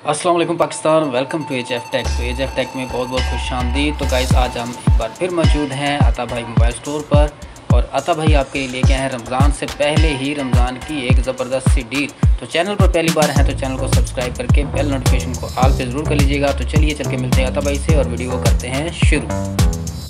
अस्सलाम वालेकुम Pakistan, welcome to H F tech. तो एच एफ टेक में बहुत बहुत खुश आमदीद। तो गाइस आज हम एक बार फिर मौजूद हैं अता भाई मोबाइल स्टोर पर, और अता भाई आपके लिए लेके आए हैं रमज़ान से पहले ही रमज़ान की एक ज़बरदस्त सी डील। तो चैनल पर पहली बार हैं तो चैनल को सब्सक्राइब करके बेल नोटिफिकेशन को ऑल पे ज़रूर कर लीजिएगा। तो चलिए चल के मिलते हैं अता भाई से और वीडियो को करते हैं शुरू।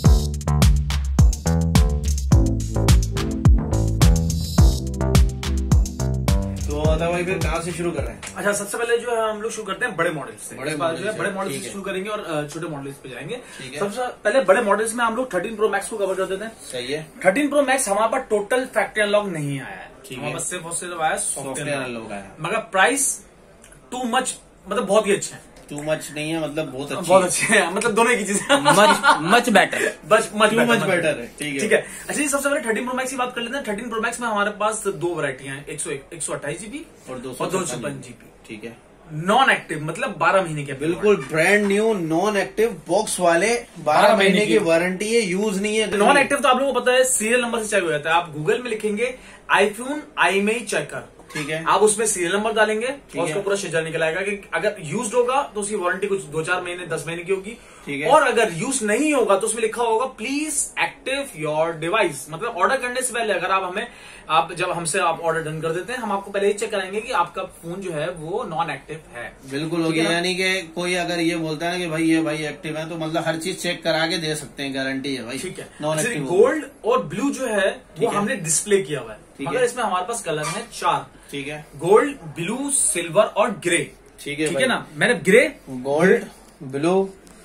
भाई फिर कहाँ से शुरू कर रहे हैं? अच्छा, सबसे पहले जो है हम लोग शुरू करते हैं बड़े मॉडल्स से। बड़े मॉडल से शुरू करेंगे और छोटे मॉडल्स पे जाएंगे। है। सबसे पहले बड़े मॉडल्स में हम लोग 13 प्रो मैक्स को कवर कर देते हैं। सही है। 13 प्रो मैक्स हमारे पास टोटल फैक्ट्री अनलॉक नहीं आया है, हमारे पास सिर्फ और सिर्फ आया सॉफ्टवेयर अनलॉक आया, मगर प्राइस टू मच, मतलब बहुत ही अच्छा है। टू मच नहीं है, मतलब बहुत अच्छे हैं, मतलब दोनों की चीजें मच बेटर, मच बेटर है। ठीक है। अच्छा जी, सबसे पहले 13 प्रो मैक्स की बात कर लेते हैं। 13 प्रो मैक्स में हमारे पास दो वैरायटियां हैं, 128 जीबी और 256 जीबी। ठीक है। नॉन एक्टिव मतलब 12 महीने के, बिल्कुल brand new non active box वाले 12 महीने की वारंटी है, यूज नहीं है। नॉन एक्टिव तो आप लोगों को पता है सीरियल नंबर से चेक हो जाता है। आप गूगल में लिखेंगे आईफोन IMEI चेकर, ठीक है, आप उसमें सीरियल नंबर डालेंगे और उसको पूरा शेड्यूल निकल आएगा कि अगर यूज्ड होगा तो उसकी वारंटी कुछ 2-4 महीने 10 महीने की होगी। ठीक है। और अगर यूज नहीं होगा तो उसमें लिखा होगा प्लीज एक्टिव योर डिवाइस। मतलब ऑर्डर करने से पहले अगर आप जब हमसे आप ऑर्डर डन कर देते हैं, हम आपको पहले ही चेक कराएंगे कि आपका फोन जो है वो नॉन एक्टिव है। बिल्कुल हो गया। यानी कि कोई अगर ये बोलता है ना कि भाई ये भाई एक्टिव है, तो मतलब हर चीज चेक करा के दे सकते हैं, गारंटी है भाई। ठीक है। नॉन एक्टिव गोल्ड और ब्लू जो है वो हमने डिस्प्ले किया हुआ है, मगर इसमें हमारे पास कलर है 4। ठीक है। गोल्ड, ब्लू, सिल्वर और ग्रे। ठीक है, ठीक है ना। मैंने ग्रे, गोल्ड, ब्लू,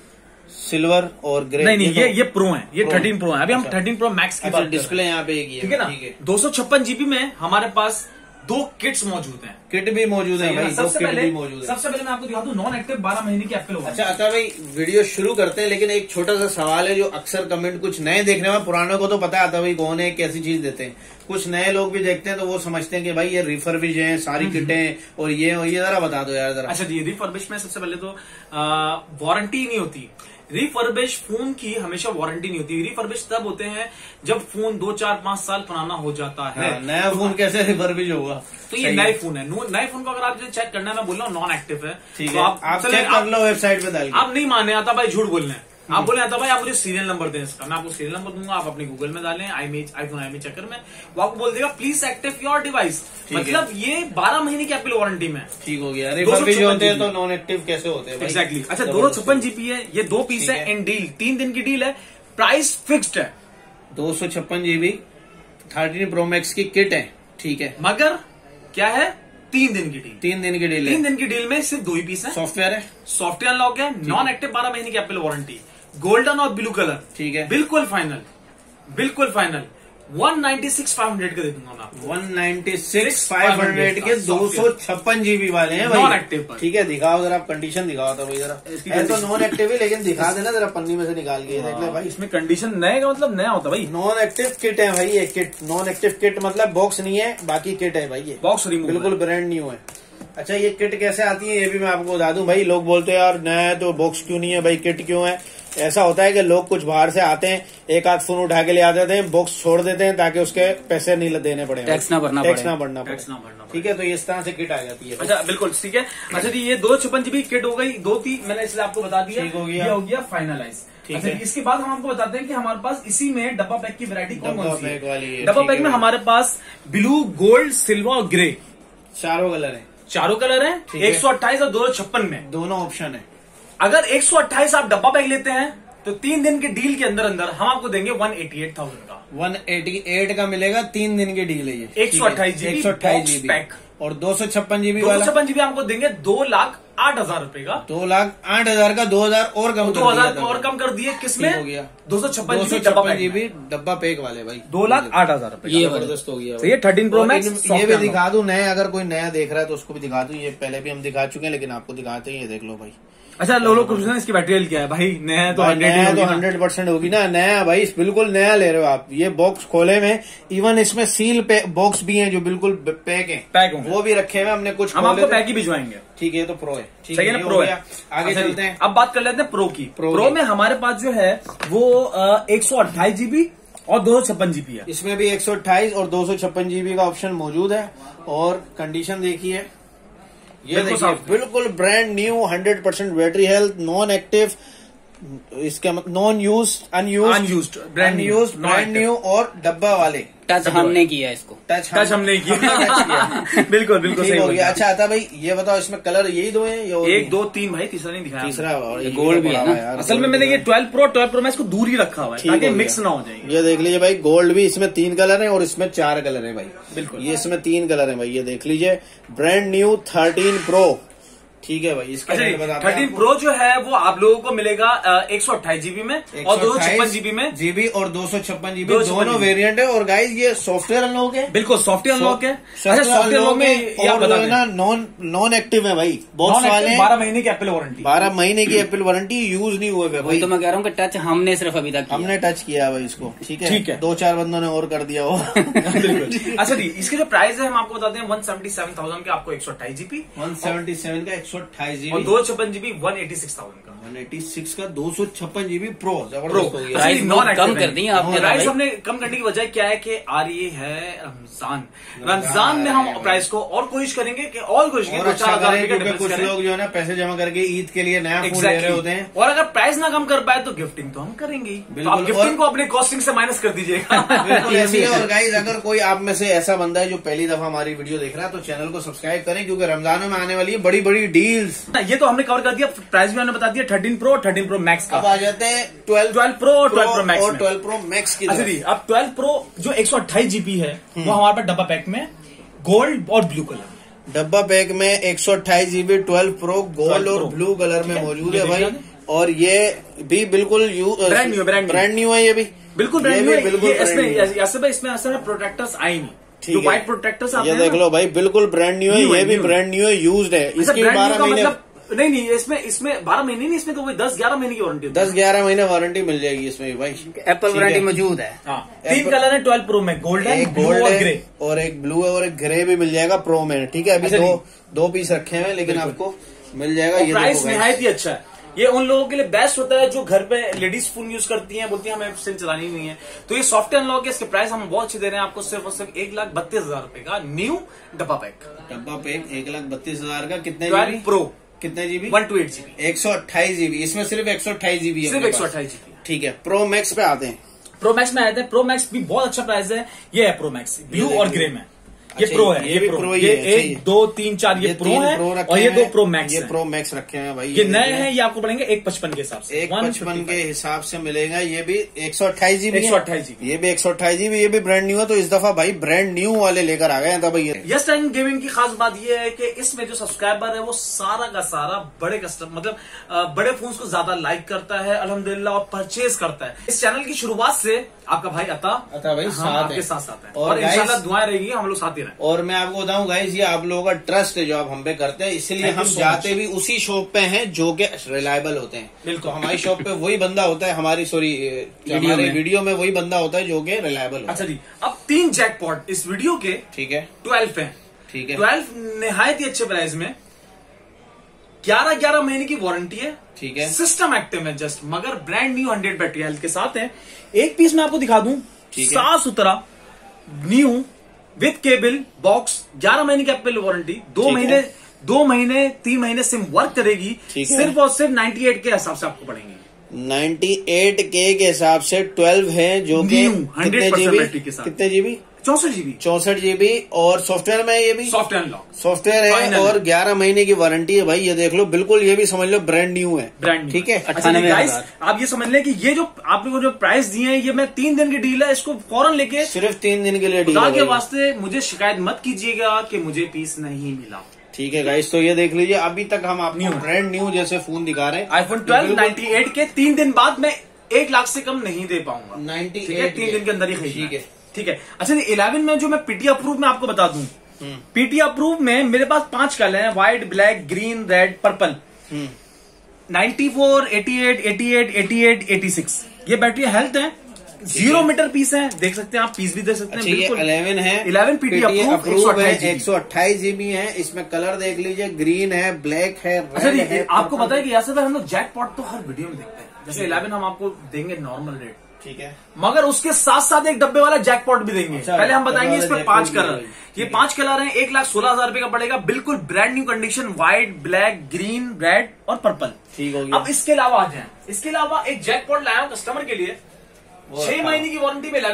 सिल्वर और ग्रे। नहीं, ये प्रो है, ये 13 प्रो है। अभी हम 13 प्रो मैक्स की बात कर रहे हैं। डिस्प्ले यहाँ पे एक ही है, ठीक है ना। 256 जीबी में हमारे पास 2 किट्स मौजूद हैं। किट भी मौजूद है भाई, सबसे पहले मैं आपको दिखा दूं नॉन एक्टिव 12 महीने की एप्पल वारंटी। अच्छा भाई, वीडियो शुरू करते हैं, लेकिन एक छोटा सा सवाल है जो अक्सर कमेंट कुछ नए देखने में, पुराने को तो पता आता भाई कौन है, कैसी चीज देते हैं। कुछ नए लोग भी देखते हैं तो वो समझते हैं कि भाई ये रिफर्बिश है सारी किटें और ये जरा बता दो यार जरा। अच्छा जी, रिफर्बिश में सबसे पहले तो वारंटी नहीं होती। रिफर्बिश फोन की हमेशा वारंटी नहीं होती। रिफर्बिश तब होते हैं जब फोन 2, 4, 5 साल पुराना हो जाता है। नया फोन कैसे रिफर्बिश होगा? तो ये नए फोन है। नए फोन को अगर आप चेक करना है, मैं बोल रहा हूँ नॉन एक्टिव है। ठीक है, आप चेक कर लो वेबसाइट पे डाल के। आप नहीं माने आता भाई, झूठ बोल रहे हैं। आप बोले आता भाई आप मुझे सीरियल नंबर दें इसका, मैं आपको सीरियल नंबर दूंगा, आप अपने गूगल में डालें आईफोन IMEI चेकर में, वो आपको बोल देगा प्लीज एक्टिव योर डिवाइस। मतलब ये 12 महीने की एप्पल वारंटी में। ठीक हो गया। रिफर्बिश होते हैं तो नॉन एक्टिव कैसे होते हैं? एग्जैक्टली। अच्छा, 256 जीबी है, ये 2 पीस है इन डील, 3 दिन की डील है, प्राइस फिक्स्ड है। 256 जीबी 13 प्रो मैक्स की किट है। ठीक है, मगर क्या है, 3 दिन की डील। 3 दिन की डील है। 3 दिन की डील में सिर्फ 2 ही पीस है। सॉफ्टवेयर है, सॉफ्टवेयर अनलॉक है, नॉन एक्टिव 12 महीने की एप्पल वारंटी, गोल्डन और ब्लू कलर। ठीक है, बिल्कुल फाइनल 196,500 के दे दूंगा मैं आपको। 196,500 के 256 जीबी वाले हैं भाई, नॉन एक्टिव पर। ठीक है, दिखाओ जरा, आप कंडीशन दिखाओ था भाई जरा। है तो नॉन एक्टिव है, लेकिन दिखा देना जरा, पन्नी में से निकाल के देख ले भाई। इसमें कंडीशन नए का मतलब नया होता है भाई। नॉन एक्टिव किट है भाई ये किट। नॉन एक्टिव किट मतलब बॉक्स नहीं है, बाकी किट है भाई, ये बॉक्स रिमूव, बिल्कुल ब्रांड न्यू है। अच्छा, ये किट कैसे आती है ये भी मैं आपको बता दूं भाई। लोग बोलते हैं यार नया है तो बॉक्स क्यों नहीं है भाई, किट क्यों है? ऐसा होता है कि लोग कुछ बाहर से आते हैं, एक आध फोन उठा के ले आते हैं, बॉक्स छोड़ देते हैं ताकि उसके पैसे नहीं देने पड़े, टैक्स ना भरना पड़े। ठीक है, तो इस तरह से किट आ जाती है। अच्छा बिल्कुल ठीक है। अच्छा जी, ये 256 जीबी किट हो गई, 2 थी, मैंने इसलिए आपको बता दिया। ठीक हो गया, ये हो गया फाइनलाइज। अच्छा, इसके बाद हम आपको बताते हैं कि हमारे पास इसी में डब्बा पैक की वैरायटी कौन सी है। डब्बा पैक में हमारे पास ब्लू, गोल्ड, सिल्वर और ग्रे चारों कलर है। 4 कलर है, 128 और 256 में दोनों ऑप्शन है। अगर 128 आप डब्बा पैक लेते हैं तो 3 दिन के डील के अंदर हम आपको देंगे 188,000 का। 188 का मिलेगा, 3 दिन की डील है ये। 128 जीबी पैक और 256 जीबी 256 जीबी आपको देंगे 2,08,000 रुपए का। 2,08,000 का 2,000 और कम, 2,000 और कम कर दिए। किसमें हो गया? 256 जीबी डब्बा पैक वाले भाई, 2,08,000 रुपए। ये जबरदस्त हो गया। तो ये 13 प्रो मैक्स। ये भी दिखा दूं नए, अगर कोई नया देख रहा है तो उसको भी दिखा दूं। ये पहले भी हम दिखा चुके हैं, लेकिन आपको दिखाते हैं, ये देख लो भाई। अच्छा, लोग पूछ रहे हैं इसकी बैटरी क्या है भाई? नया तो 100% होगी ना। नया भाई, बिल्कुल नया ले रहे हो आप। ये बॉक्स खोले में इवन इसमें सील बॉक्स भी है जो बिल्कुल पैक है, वो भी रखे हुए हमने। कुछ हम आपको पैक ही भिजवाएंगे। ठीक है, तो प्रो है, ठीक है ना, प्रो है। आगे चलते हैं, अब बात कर लेते हैं प्रो की। प्रो में हमारे पास जो है वो 128 जीबी और 256 जीबी है। इसमें भी 128 और 256 जीबी का ऑप्शन मौजूद है। और कंडीशन देखिए, ये देखिए बिल्कुल brand new 100% battery health, non active, इसका मतलब non use, unused, brand new और डब्बा वाले। टच हमने किया इसको, टच हमने किया। बिल्कुल बिल्कुल सही हो गया। अच्छा आता भाई ये बताओ इसमें कलर यही दो हैं या 1 2 3 भाई, तीसरा नहीं दिखाया, तीसरा और गोल्ड भी है ना। असल में मैंने ये 12 प्रो मैक्स को दूर ही रखा हुआ है ताकि मिक्स ना हो जाए। ये देख लीजिए भाई, गोल्ड भी इसमें 3 कलर है और इसमें 4 कलर है भाई। बिल्कुल ये इसमें 3 कलर है भाई, ये देख लीजिए ब्रांड न्यू 13 प्रो। ठीक है भाई, इसका 13 प्रो जो है वो आप लोगों को मिलेगा 128 जीबी में और 256 जीबी में जीबी और 256 जीबी दोनों वेरिएंट है। और गाइस ये सॉफ्टवेयर अनलॉक है, बिल्कुल सॉफ्टवेयर अनलॉक है। सॉफ्टवेयर अनलॉक में और ना नॉन एक्टिव है भाई, बॉक्स वाले 12 महीने की एप्पल वारंटी, 12 महीने की एप्पल वारंटी, यूज नहीं हुए भाई। तो मैं कह रहा हूँ कि टच हमने सिर्फ अभी तक हमने टच किया भाई इसको। ठीक है, 2-4 बंदों ने और कर दिया हो। अच्छा जी, इसके जो प्राइस है हम आपको बताते हैं 177,000 का आपको 128 जीबी, 177 का 128 जीबी, 256 जीबी 186,000 का, 186 का 256 जीबी प्रो। जबरदस्त हो गया। प्राइस कम कर दी आपने। प्राइस हमने कम करने की वजह क्या है कि आ रही है रमजान में हम प्राइस को और कोशिश करेंगे कि और कोशिश करें, अच्छा करें, क्योंकि कुछ लोग जो है ना पैसे जमा करके ईद के लिए नया फोन ले रहे होते हैं। और अगर प्राइस ना कम कर पाए तो गिफ्टिंग तो हम करेंगे ही। तो आप गिफ्टिंग को अपने कॉस्टिंग से माइनस कर दीजिएगा। और गाइस अगर कोई आप में से ऐसा बंदा है जो पहली दफा हमारी वीडियो देख रहा है तो चैनल को सब्सक्राइब करें, क्योंकि रमजानों में आने वाली है बड़ी बड़ी डील्स। ये तो हमने कवर कर दिया, प्राइस भी हमने बता दिया 13 प्रो मैक्स का। अब आ जाते हैं 12 प्रो मैक्स और 12 प्रो मैक्स की। अच्छा जी, अब 12 प्रो जो 128 जीबी है वो हमारे पास डब्बा पैक में गोल्ड और ब्लू कलर में, डब्बा पैक में 128 जीबी 12 प्रो गोल्ड और ब्लू कलर में मौजूद है भाई। और ये भी बिल्कुल ब्रांड न्यू है, ये भी बिल्कुल ब्रांड न्यू है। इसमें असल प्रोटेक्टर्स आए नहीं, जो व्हाइट प्रोटेक्टर्स आते हैं। ये देख लो भाई, बिल्कुल ब्रांड न्यू है, ये भी ब्रांड न्यू है, यूज्ड है। इसकी 12 महीने नहीं इसमें 12 महीने नहीं, इसमें तो वही 10-11 महीने की वारंटी, 10-11 महीने वारंटी मिल जाएगी इसमें भाई। एप्पल वारंटी मौजूद है। 3 कलर है 12 प्रो में, गोल्ड है, गोल्ड और ग्रे, और एक ब्लू है और एक ग्रे भी मिल जाएगा प्रो में। ठीक है, अभी दो पीस रखे हैं लेकिन आपको मिल जाएगा। ये प्राइस निहायत ही अच्छा है। ये उन लोगों के लिए बेस्ट होता है जो घर पे लेडीज फोन यूज करती हैं, बोलती हैं हमें सिम चलानी नहीं है, तो ये सॉफ्टवेयर अनलॉक है। इसके प्राइस हम बहुत अच्छे दे रहे हैं आपको, सिर्फ और सिर्फ 1,32,000 रुपए का न्यू डब्बा पैक। 1,32,000 का। कितने 12 प्रो कितने जीबी? 128 GB, 128 GB. इसमें सिर्फ 128 जीबी है, सिर्फ 128 जीबी। ठीक है, प्रो मैक्स पे आते हैं। प्रो मैक्स में आए थे, प्रो मैक्स भी बहुत अच्छा प्राइस है। ये है प्रो मैक्स ब्लू और ग्रे में, ये प्रो है, ये प्रो, ये 1 2 3 4 ये प्रो है और ये 2 प्रो मैक्स, ये प्रो मैक्स रखे हैं भाई। ये नए हैं, ये आपको पड़ेंगे 155 के हिसाब से, 155 के हिसाब से मिलेगा। ये भी 128 जीबी, 128 जीबी, ये भी 128 जीबी, ये भी ब्रांड न्यू है। तो इस दफा भाई ब्रांड न्यू वाले लेकर आ गए भाई। यस टाइम गेमिंग की खास बात ये है कि इसमें जो सब्सक्राइबर है वो सारा का सारा बड़े कस्टमर, मतलब बड़े फोन को ज्यादा लाइक करता है अल्हम्दुलिल्लाह और परचेज करता है। इस चैनल की शुरुआत से आपका भाई अता भाई आपके साथ आता है और इंशाल्लाह दुआएं रहेगी, हम लोग साथ ही रहें। और मैं आपको बताऊं गाइस, ये आप लोगों का ट्रस्ट है जो आप हम पे करते हैं, इसलिए हम जाते भी उसी शॉप पे हैं जो कि रिलायबल होते हैं। बिल्कुल, हमारी शॉप पे वही बंदा होता है, हमारी हमारे वीडियो में वही बंदा होता है जो कि रिलायबल होता है। अच्छा जी, अब 3 जैकपॉट इस वीडियो के, ठीक है, 12 है। ठीक है, 12 निहायत ही अच्छे प्राइस में, 11 महीने की वारंटी है। ठीक है, सिस्टम एक्टिव है जस्ट, मगर ब्रांड न्यू 100 बैटरी हेल्थ के साथ है। एक पीस मैं आपको दिखा दूं, साफ सुथरा न्यू विद केबल बॉक्स, 11 महीने की एप्पल वारंटी, 2 महीने 3 महीने सिम वर्क करेगी। सिर्फ और सिर्फ 98 के हिसाब से आपको पड़ेंगे। 98K के हिसाब से 12 है जो कि 100% बैटरी के साथ। कितने जीबी? 64 जीबी और सॉफ्टवेयर में ये भी सॉफ्टवेयर है और 11 महीने की वारंटी है भाई। ये देख लो, बिल्कुल ये भी समझ लो ब्रांड न्यू है, ब्रांड। ठीक है, 98,000। आप ये समझ लें कि ये जो आप लोगों को जो प्राइस दिए हैं, ये मैं 3 दिन की डील है, इसको फौरन लेके, सिर्फ 3 दिन के लिए डील के वास्ते मुझे शिकायत मत कीजिएगा कि मुझे पीस नहीं मिला। ठीक है गाइस, तो ये देख लीजिए, अभी तक हम आपको ब्रांड न्यू जैसे फोन दिखा रहे हैं। आईफोन 12 98 के 3 दिन बाद मैं 1 लाख से कम नहीं दे पाऊंगा। 98 3 दिन के अंदर ही खरीदना। ठीक है। अच्छा, 11 में जो मैं पीटी अप्रूव में आपको बता दूं, पीटी अप्रूव में मेरे पास 5 कलर हैं, white, black, green, red, purple. 94, 88, 88, 88, 86 ये बैटरी हेल्थ है। 0 मीटर पीस है, देख सकते हैं आप, पीस भी देख सकते हैं। बिल्कुल 11 है, 11 पीटी अप्रूव है, 128 जीबी है। इसमें कलर देख लीजिए, ग्रीन है, ब्लैक है, रेड है। आपको पता है कि यासर भाई, हम लोग जैकपॉट तो हर वीडियो में देखते हैं। जैसे 11 हम आपको देंगे नॉर्मल रेट, ठीक है, मगर उसके साथ साथ एक डब्बे वाला जैकपॉट भी देंगे। पहले हम बताएंगे इस पे 5 कलर, ये 5 कलर हैं। 1,16,000 रुपए का पड़ेगा, बिल्कुल brand new condition, white, black, green, red और पर्पल। ठीक हो गया। अब इसके अलावा आ जाए, इसके अलावा एक जैकपॉट लाया हूं कस्टमर के लिए, 6 महीने की वारंटी में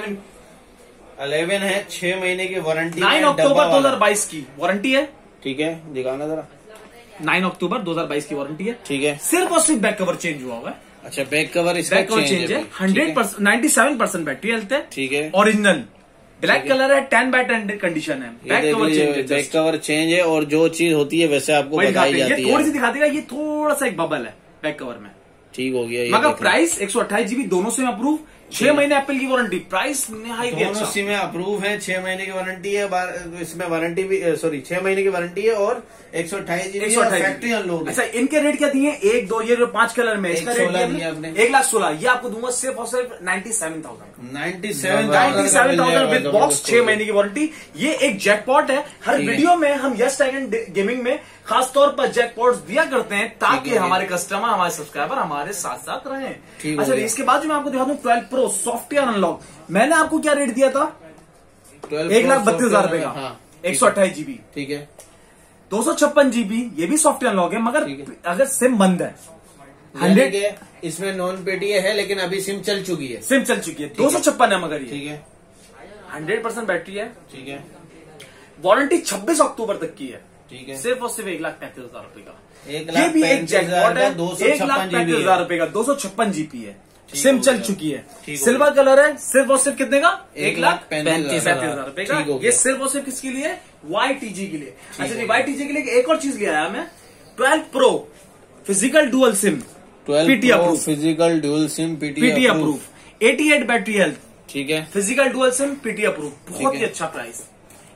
11 है, 6 महीने की वारंटी, 9 अक्टूबर 2022 की वारंटी है। ठीक है, दिखाना जरा। 9 अक्टूबर 2022 की वारंटी है। ठीक है, सिर्फ और सिर्फ बैक कवर चेंज हुआ है। अच्छा, बैक कवर इसका बैक कवर चेंज है। 100% 97% बैटरी हेल्थ है। ठीक है, ओरिजिनल ब्लैक कलर है, 10/10 कंडीशन है। बैक कवर चेंज है, बैक कवर चेंज है, और जो चीज होती है वैसे आपको बताई जाती है। थोड़ी सी दिखा देगा, ये थोड़ा सा एक बबल है बैक कवर में। ठीक हो गया। मगर प्राइस 128 GB दोनों सिम अप्रूव, 6 महीने एप्पल की वारंटी, प्राइस निहायत दोनों अच्छा। सिम अप्रूव है, 6 महीने की वारंटी है, इसमें वारंटी भी, सॉरी 6 महीने की वारंटी है, और 128 GB फैक्ट्री अनलोड। अच्छा, इनके रेट क्या दिए? 1, 2, ये जो 5 कलर में इसका रेट दिया आपने 1,16,000। ये आपको दूंगा सिर्फ और सिर्फ 97,000 97,000 विद बॉक्स, 6 महीने की वारंटी। ये एक जैकपॉट है। हर वीडियो में हम यस टैग गेमिंग में खासतौर पर जैकपॉट्स दिया करते हैं ताकि हमारे कस्टमर, हमारे सब्सक्राइबर हमारे साथ साथ रहें। अच्छा, इसके बाद जो मैं आपको दिखा दूं 12 प्रो सॉफ्टवेयर अनलॉक, मैंने आपको क्या रेट दिया था? 1,32,000 रुपए का, 128 GB। ठीक है, 256 GB, ये भी सॉफ्टवेयर अनलॉक है, मगर अगर सिम बंद है 100, इसमें नॉन पेटीए है, लेकिन अभी सिम चल चुकी है। सिम चल चुकी है, 256 है मगर ये। ठीक है, 100% बैटरी है। ठीक है, वारंटी 26 अक्टूबर तक की है। ठीक है, सिर्फ और सिर्फ 1,35,000 रुपए का। 1,35,000 ये भी एक जैकपॉट है, 256 रुपए का, 256 GB है। सिम चल चुकी है, सिल्वर कलर है। सिर्फ और सिर्फ कितने का? 1,35,000 रुपए का। ये सिर्फ और सिर्फ किसके लिए? YTG के लिए। अच्छा जी, YTG के लिए एक और चीज ले आया मैं, 12 pro physical dual sim, PT approve, physical dual sim PT approve, 88 battery health. ठीक है, physical dual sim PT approve, बहुत ही अच्छा प्राइस,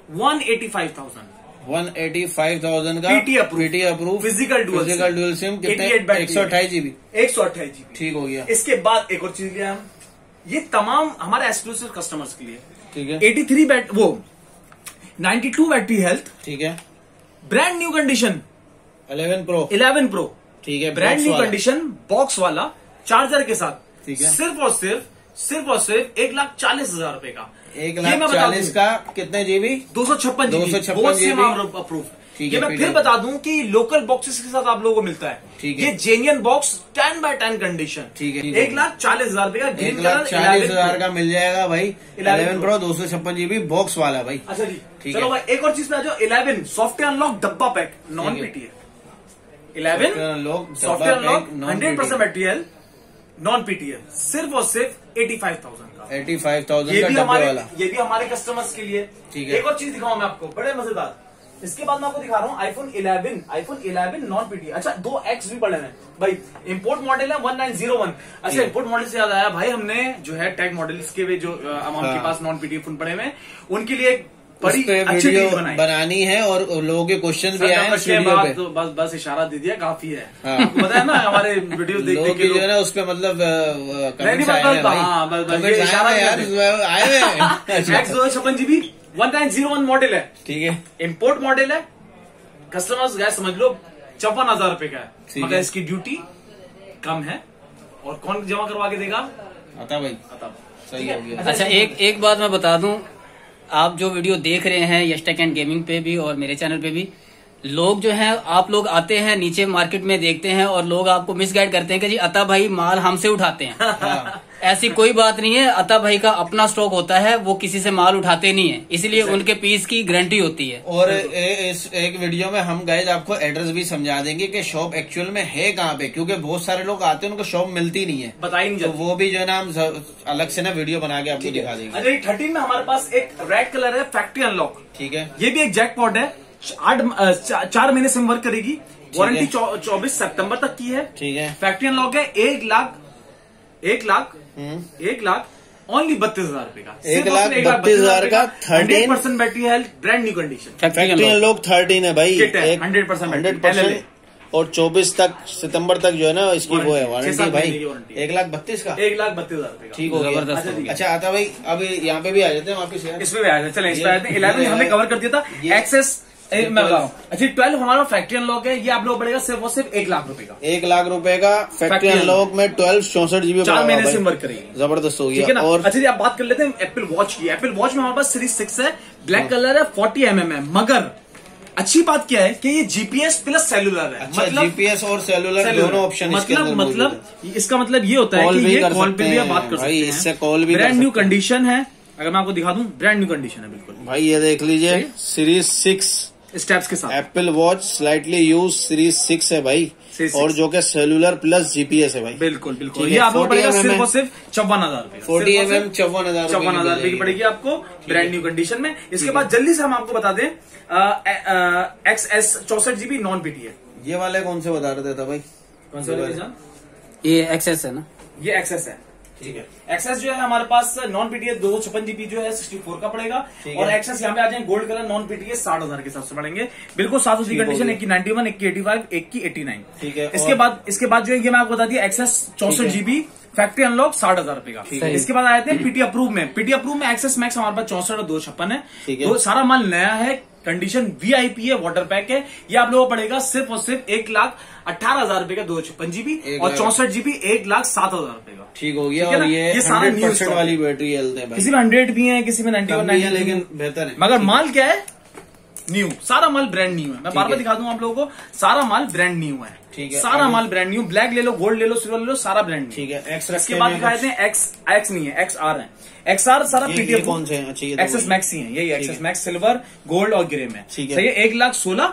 185,000 का PT approve physical dual sim, 128 GB। 128 GB। ठीक हो गया। इसके बाद एक और चीज लिया हम, ये तमाम हमारे एक्सक्लूसिव कस्टमर्स के लिए। ठीक है, 92 बैटरी हेल्थ। ठीक है, ब्रांड न्यू कंडीशन 11 प्रो। ठीक है, ब्रांड न्यू कंडीशन, बॉक्स वाला, चार्जर के साथ। ठीक है, सिर्फ और सिर्फ 1,40,000 रुपए का। 1,40,000 का कितने GB? 256 GB approve. ठीक है, है, मैं फिर बता दूं कि लोकल बॉक्सेस के साथ आप लोगों को मिलता है। ठीक है, ये जेन्युइन बॉक्स 10/10 कंडीशन। ठीक है, 1,40,000 रुपए का, 1,40,000 का मिल जाएगा भाई। 11 प्रो 256 GB बॉक्स वाला भाई। अच्छा जी, चलो भाई एक और चीज पे आ जाओ। 11 सॉफ्टवेयर अनलॉक डब्बा pack, non PTA। 11 software unlock, 100% battery health, non PTA, सिर्फ और सिर्फ 85,000 का। 85,000 का डब्बे वाला। ये भी हमारे कस्टमर्स के लिए। ठीक है, एक और चीज दिखाऊं मैं आपको, बड़े मजेदार। इसके बाद मैं आपको दिखा रहा हूँ आईफोन 11 नॉन PTA। अच्छा, 2X भी पड़े हैं भाई। इंपोर्ट मॉडल है 1901। अच्छा, इंपोर्ट मॉडल से याद आया भाई, हमने जो है टैग मॉडल इसके भी जो के पास नॉन PTA फोन पड़े हुए, उनके लिए बड़ी अच्छी वीडियो बनानी है, और लोगों के क्वेश्चन भी आए हैं वीडियो पे। तो बस इशारा दे दिया, काफी है। आपको पता है ना, हमारे वीडियो देखने के जो है ना, उस पे मतलब कमेंट्स आए हैं भाई। इशारा आए हैं। X 256 GB 1901 मॉडल है। ठीक है, इंपोर्ट मॉडल है। कस्टमर्स गए समझ लो 54,000 रुपए का है, मगर इसकी ड्यूटी कम है। और कौन जमा करवा के देगा? आता भाई। सही हो गया। अच्छा, एक बात मैं बता दूं, आप जो वीडियो देख रहे हैं यस टेक एंड गेमिंग पे भी और मेरे चैनल पे भी, लोग जो हैं, आप लोग आते हैं नीचे मार्केट में देखते हैं और लोग आपको मिसगाइड करते हैं कि जी अता भाई माल हमसे उठाते हैं। हाँ। ऐसी कोई बात नहीं है। अता भाई का अपना स्टॉक होता है, वो किसी से माल उठाते नहीं है, इसलिए उनके पीस की गारंटी होती है। और इस एक वीडियो में हम गाइस आपको एड्रेस भी समझा देंगे कि शॉप एक्चुअल में है कहाँ पे, क्योंकि बहुत सारे लोग आते हैं उनको शॉप मिलती नहीं है, बताई नहीं। तो वो भी जो है ना हम अलग से ना वीडियो बना के आपको दिखा देंगे। अच्छा, 13 में हमारे पास एक रेड कलर है, फैक्ट्री अनलॉक। ठीक है, ये भी एक जैकपॉट है। 4 महीने से वर्क करेगी, वारंटी 24 सितंबर तक की है। ठीक है, फैक्ट्री अनलॉक है। 1,32,000 ओनली 32,000 रुपए का। 1,32,000 का 13% battery health, brand new condition. Factory unlock 13 है भाई, 100% और 24 तक सितंबर तक जो है ना इसकी वो है वारंटी भाई। 1,32,000 का, 1,32,000 रुपए का। ठीक हो गया। अच्छा, आता भाई अब यहाँ पे भी आ जाते हैं वापिस यार, इसमें भी आ जाते हैं। चले इस पे आते हैं। 11 हमने कवर कर दिया था। एक्सेस मैं बता रहा हूँ। अच्छा 12 हमारा फैक्ट्री अनलॉक है, ये आप लोग पड़ेगा सिर्फ और सिर्फ 1 लाख रुपए का। 1 लाख रुपए का फैक्ट्री अनलॉक में 12 64 GB 4 महीने से वर्क करेगी, जबरदस्त हो ठीक है गया। ना। और अच्छा जी आप बात कर लेते हैं एप्पल वॉच की। एप्पल वॉच में हमारे पास सीरीज 6 है, ब्लैक कलर है, 40 mm है, मगर अच्छी बात क्या है कि ये जीपीएस प्लस सेलुलर है। अच्छा, जीपीएस और सेलुलर दोनों ऑप्शन इसके अंदर मतलब इसका मतलब ये होता है कि ये कॉल पे भी आप बात कर सकते हैं, इससे कॉल भी। ब्रांड न्यू कंडीशन है, अगर मैं आपको दिखा दूं ब्रांड न्यू कंडीशन है बिल्कुल भाई। ये देख लीजिए सीरीज 6 स्टेप्स के साथ Apple watch slightly use series 6 है भाई, और जो कि सेलुलर प्लस जीपीएस है भाई। बिल्कुल बिल्कुल। ये आपको पड़ेगा सिर्फ और सिर्फ 54,000 रुपए, 40 mm 54,000 रुपए की पड़ेगी आपको ब्रांड न्यू कंडीशन में। इसके बाद जल्दी से हम आपको बता दें XS 64 GB नॉन पीटी है। ये वाले कौन से बता रहे थे भाई? कौन से वाले? ये एक्सेस है ना, ये एक्सेस है, ठीक है। एक्सेस जो है हमारे पास नॉन पीटीए 256 GB जो है 64 का पड़ेगा, और एक्सेस यहाँ पे आ जाए गोल्ड कलर नॉन पीटीए 60,000 के हिसाब से पड़ेंगे। बिल्कुल 7 उसकी कंडीशन, एक की 91, एक की 85, एक की 89, ठीक है। इसके बाद जो है ये मैं आपको बता दिया एक्सेस 64 GB फैक्ट्री अनलॉक 60,000 रुपए का। इसके बाद आए थे पीटी अप्रूव में। पीटी अप्रूव में एक्सेस मैक्स हमारे पास 64 और 256 है, तो सारा माल नया है, कंडीशन वीआईपी है, वाटर पैक है। ये आप लोगों को पड़ेगा सिर्फ और सिर्फ 1,18,000 रुपए का 256 GB और 64 GB 1,07,000 रुपए का, ठीक हो गया। और ये सारा 100% वाली बैटरी हेल्थ है भाई। किसी में 100 भी है, किसी में 91, लेकिन बेहतर है। मगर माल क्या है? न्यू, सारा माल ब्रांड न्यू है। मैं बार बार दिखा दूं आप लोगों को, सारा माल ब्रांड न्यू है, ठीक है। सारा माल ब्रांड न्यू, ब्लैक ले लो, गोल्ड ले लो, सिल्वर ले लो, सारा ब्रांड न्यू, ठीक है। इसके बाद दिखाए थे एक्स नहीं है, XR है। XR सारा पीटीएफ कौन से हैं? अच्छा, एक्सेस मैक्स ही है, यही एक्सेस मैक्स सिल्वर गोल्ड और ग्रे में, ठीक है। 1,16,000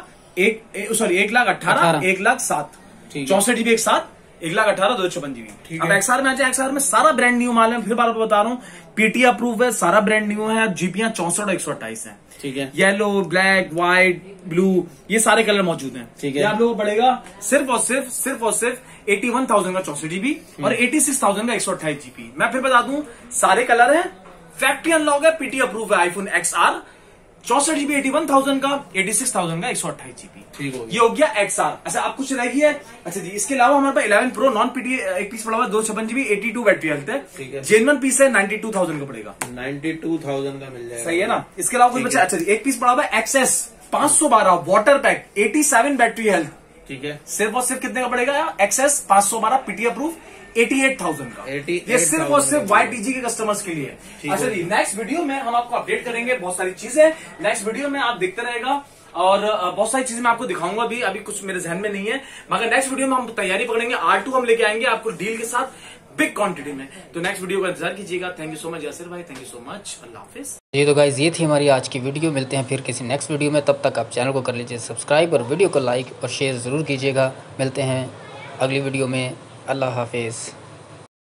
1,18,000 1,07,000 64 GB 1,18,000 256 GB। अब XR में आ जाए, XR में सारा ब्रांड न्यू माल है, फिर बार बता रहा हूँ पीटी अप्रूव है, सारा ब्रांड न्यू है, जीपियां 64 और 128 है, ठीक है। येलो, ब्लैक, व्हाइट, ब्लू, ये सारे कलर मौजूद हैं, ठीक है। आप लोगों को पड़ेगा सिर्फ और सिर्फ 81,000 का 64 GB और 86,000 का 128 GB। मैं फिर बता दूं सारे कलर है, फैक्ट्री अनलॉक है, पीटी अप्रूव है, आईफोन XR 64 GB 81,000 का, 86,000 का 128 GB, ठीक हो गया। ये हो गया XR। अच्छा अब कुछ रह गया है। अच्छा जी, इसके अलावा हमारे पास 11 Pro नॉन पीटी एक पीस पड़ा हुआ 256 GB 82 बैटरी हेल्थ है, ठीक है। जेन्युइन पीस है, 92,000 का पड़ेगा, 92,000 का मिल जाएगा, सही है ना। इसके अलावा कुछ बचा? अच्छा जी, एक पीस पड़ा हुआ है XS 512 water pack 87 battery health, ठीक है। सिर्फ और सिर्फ कितने का पड़ेगा? XS 512 पीटी अप्रूव 88,000 का, ये सिर्फ और सिर्फ YTG के कस्टमर्स के लिए। अच्छा जी, नेक्स्ट वीडियो में हम आपको अपडेट करेंगे बहुत सारी चीजें, नेक्स्ट वीडियो में आप देखते रहेगा, और बहुत सारी चीजें मैं आपको दिखाऊंगा भी, अभी कुछ मेरे जहन में नहीं है, मगर नेक्स्ट वीडियो में हम तैयारी पकड़ेंगे, R2 हम लेके आएंगे आपको डील के साथ बिग क्वांटिटी में। तो नेक्स्ट वीडियो का इंतजार कीजिएगा। Thank you so much Yasir भाई, thank you so much, Allah हाफिज। ये तो गाइज ये थी हमारी आज की वीडियो, मिलते हैं फिर किसी नेक्स्ट वीडियो में, तब तक आप चैनल को कर लीजिए सब्सक्राइब और वीडियो को लाइक और शेयर ज़रूर कीजिएगा। मिलते हैं अगली वीडियो में, अल्लाह हाफिज़।